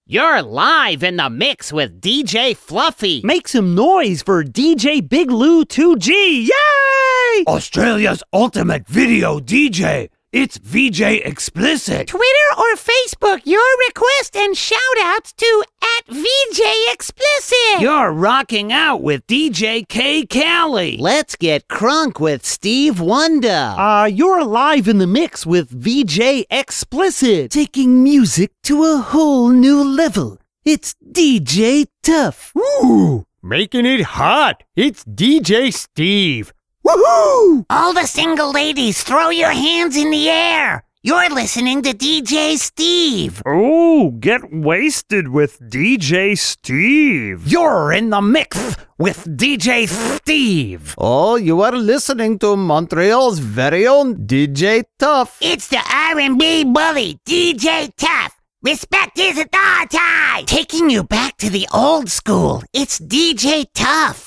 You're live in the mix with DJ Fluffy. Make some noise for DJ Big Lou 2G. Yay! Australia's ultimate video DJ. It's VJ Explicit. Twitter or Facebook, your request and shout-outs to @VJ_Explicit. You're rocking out with DJ K. Cali. Let's get crunk with Steve Wonder. You're live in the mix with VJ Explicit. Taking music to a whole new level. It's DJ Tough. Ooh, making it hot. It's DJ Steve. Woohoo! All the single ladies, throw your hands in the air. You're listening to DJ Steve. Oh, get wasted with DJ Steve. You're in the mix with DJ Steve. Oh, you are listening to Montreal's very own DJ Tough. It's the R&B bully, DJ Tough. Respect his authority. Taking you back to the old school, it's DJ Tough.